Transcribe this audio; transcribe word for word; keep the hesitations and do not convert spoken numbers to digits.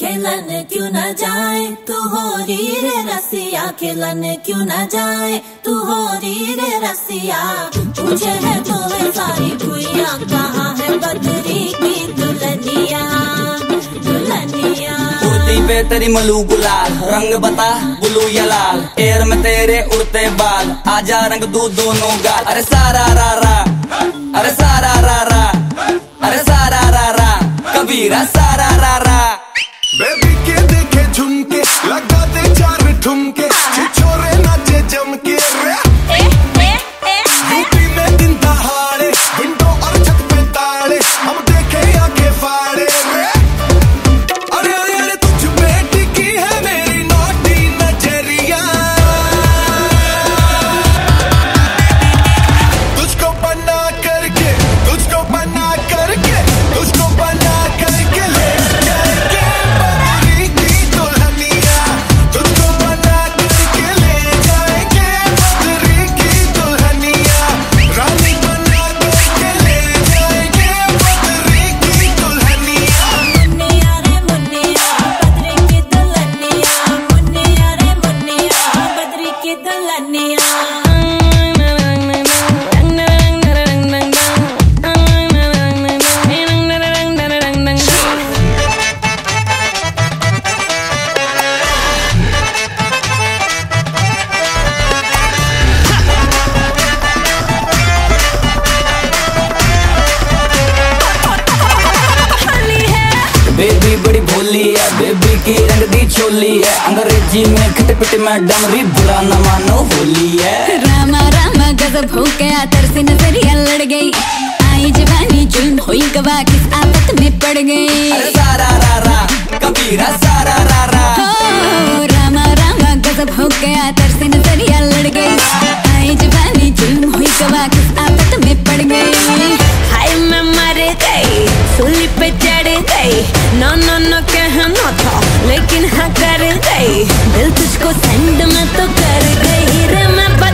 खेलन क्यों न जाए तू हो री रे रसिया, खेलन क्यों न जाए तू हो री रे रसिया। पूछे है तो वे सारी कुइया, कहाँ है बदरी की दुल्हनिया दुल्हनिया। कुर्ती पे तेरी मलू गुलाल, रंग बता ब्लू या लाल, एयर में तेरे उड़ते बाल, आजा रंग दू दोनों गाल। अरे सारा रा रा, अरे सारा रा रा, अरे सारा रा रा, कबीरा सारा रा रा। बेबी के देखे झुमके, लगा दे चार ठुमके, छिछोरे नाचे जम के रे। यूपी में दिन दहाड़े, विंडो और छत पे ताड़े, हम देखे आंखें फाड़े रे। अरे अरे अरे तुझ पे टिकी है मेरी नोटी नजरिया, तुझको बना करके, तुझको बना करके, तुझको बना करके ले जाएंगे बदरी की दुल्हनिया, तुझको बना करके ले जाएंगे बदरी की दुल्हनिया, रानी बना करके ले जाएंगे बदरी की दुल्हनिया। मुन्निया रे मुन्निया बदरी की दुल्हनिया, मुन्निया रे मुन्निया बदरी की दुल्हनिया। बेबी बड़ी भोली है, बेबी की रंग दी चोली है, अंग्रेजी में खिट पिट में डमरी, बुरा न मानो होली है। रामा रामा गजब हो गया, तरसी नजरिया लड़ गई, आई जवानी जुल्म हुई गवा, किस आफत में पड़ गई। अरे सारा रा रा, कबीरा सारा रा रा। हो रामा रामा गजब हो गया, तरसी नजरिया लड़ गई, आई जवानी जुल्म हुई गवा, किस आफत में पड़ गई। हाय मैं मर गई, सूली पे चढ़ गई, नो नो नो कहना था लेकिन हाँ कर गई, दिल तुझको सेंड में तो कर गई रे मैं।